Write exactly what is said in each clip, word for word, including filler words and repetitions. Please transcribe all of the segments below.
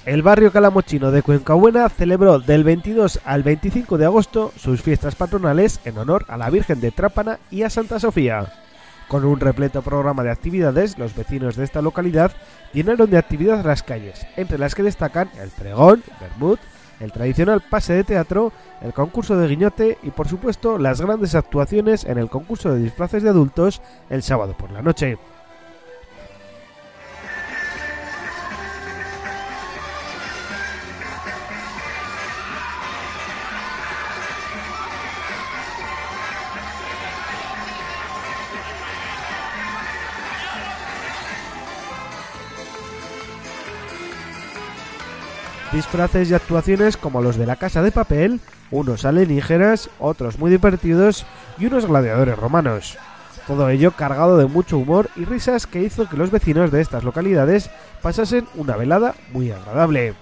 El barrio calamochino de Cuencabuena celebró del veintidós al veinticinco de agosto sus fiestas patronales en honor a la Virgen de Trápana y a Santa Sofía. Con un repleto programa de actividades, los vecinos de esta localidad llenaron de actividad las calles, entre las que destacan el pregón, el vermut, el tradicional pase de teatro, el concurso de guiñote y por supuesto las grandes actuaciones en el concurso de disfraces de adultos el sábado por la noche. Disfraces y actuaciones como los de la Casa de Papel, unos alienígenas, otros muy divertidos y unos gladiadores romanos. Todo ello cargado de mucho humor y risas que hizo que los vecinos de estas localidades pasasen una velada muy agradable.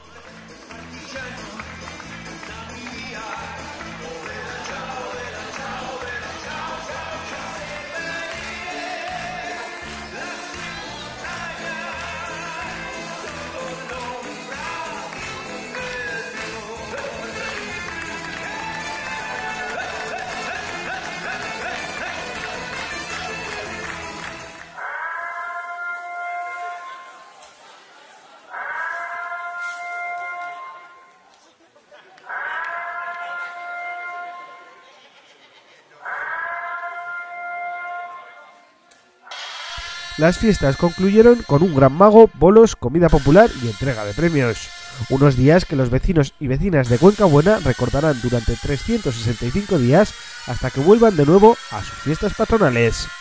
Las fiestas concluyeron con un gran mago, bolos, comida popular y entrega de premios. Unos días que los vecinos y vecinas de Cuencabuena recordarán durante trescientos sesenta y cinco días hasta que vuelvan de nuevo a sus fiestas patronales.